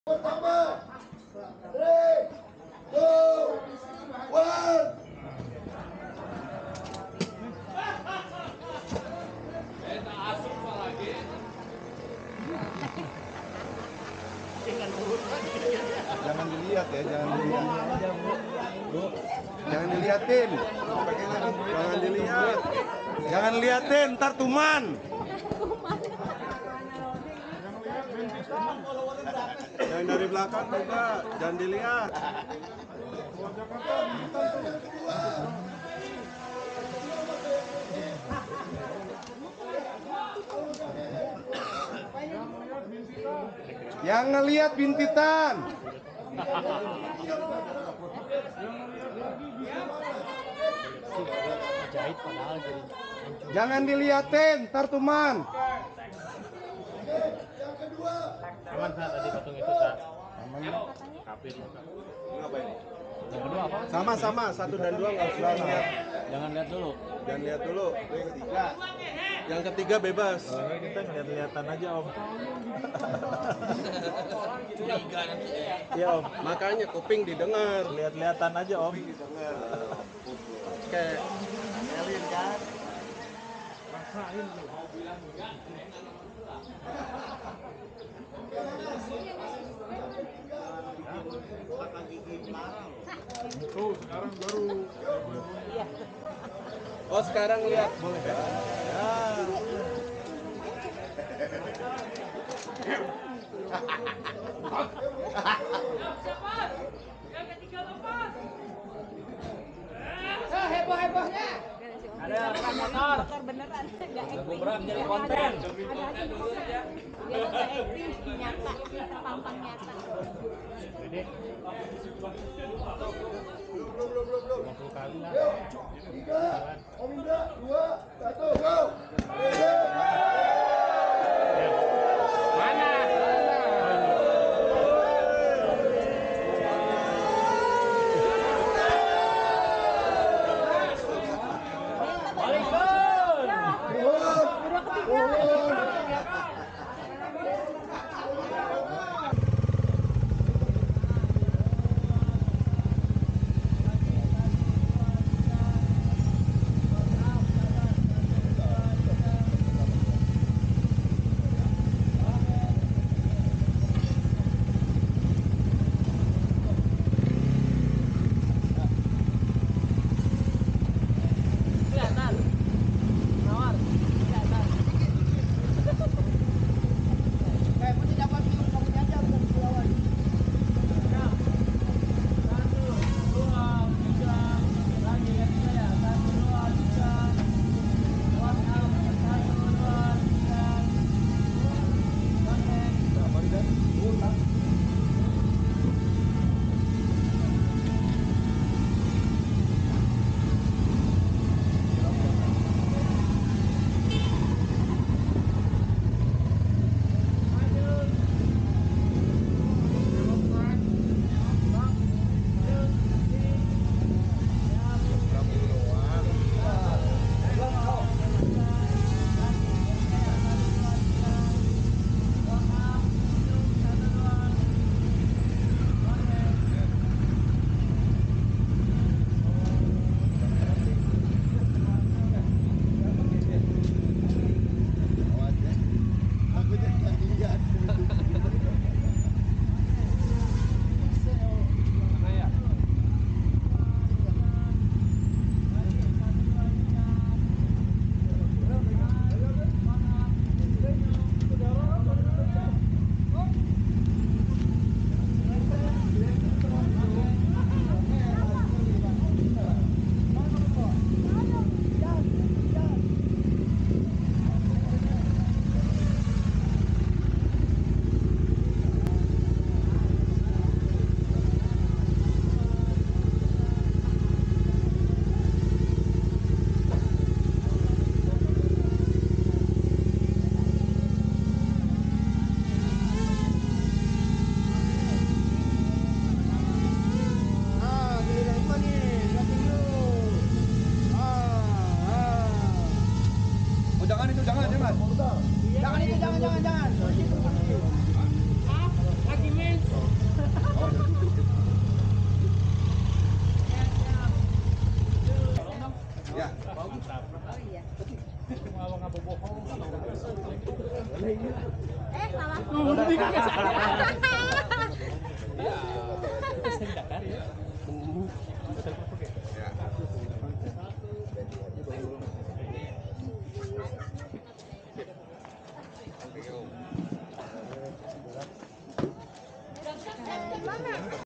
Pertama, 3, 2, 1. Jangan dilihat ya, jangan dilihat. Jangan diliatin. Jangan dilihat. Jangan liatin, ntar tuman. Yang dari belakang juga, jangan dilihat. Yang ngelihat Bintitan. Jangan diliatin, ntar tuman. Yang kedua. Aman Kak, tadi patung itu Kak. Aman. Kapir loh Kak. Yang kedua apa? Sama-sama, 1 dan 2 nggak usah lihat. Jangan lihat dulu. Jangan lihat dulu. Yang ketiga. Yang ketiga bebas. Kita ngeliat-lihatan aja Om. Curiga nanti ya. Iya Om. Makanya kuping didengar. Lihat-lihatan aja Om. Didengar. Oke. Elin kan. Rasain lu. Tuh sekarang baru. Oh sekarang lihat boleh kan? Heboh-hebohnya. Ada motor. Motor beneran, enggak acting. Berat jadi konten. Ada hasil motor. Dia enggak acting, nyata, terpampang nyata. Belum. 50 kali lah. Yuk, 3, Om Indra, 2, 1, go. Oh iya. Salah.